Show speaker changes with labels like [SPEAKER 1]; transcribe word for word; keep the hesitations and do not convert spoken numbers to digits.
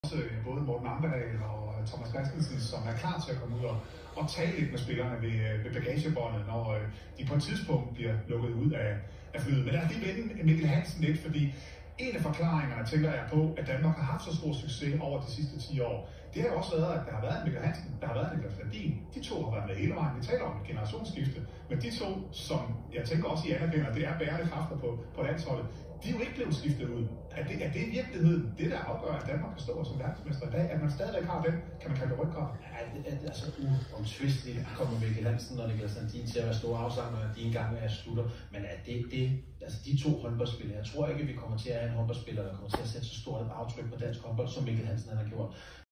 [SPEAKER 1] Både Morten Amdal og Thomas Christensen, som er klar til at komme ud og, og tale lidt med spillerne ved, ved bagagebåndet, når de på et tidspunkt bliver lukket ud af, af flyet. Men lad os lige vende Mikkel Hansen lidt, fordi en af forklaringerne, tænker jeg på, at Danmark har haft så stor succes over de sidste ti år, det har jo også været, at der har været en Mikkel Hansen, der har været en Niklas Landin. De to har været med hele vejen. Vi taler om et generationsskifte, men de to, som jeg tænker også, I anerkender, det er bærende kræfter på, på landsholdet, de er jo ikke blevet skiftet ud. Er det, er det i virkeligheden det, der afgør, at Danmark kan stå som verdensmester i dag? At man stadigvæk har den, kan man kalde det ryggrad?
[SPEAKER 2] Ja, det er altså uomtvisteligt, at kommer Mikkel Hansen og Niklas Landin til at være store afsanger, og de engang er slutter. Men at det, det, altså de to håndboldspillere, jeg tror ikke, at vi kommer til at have en håndboldspiller, der kommer til at sætte så stort et aftryk på dansk håndbold, som Mikkel Hansen han har gjort.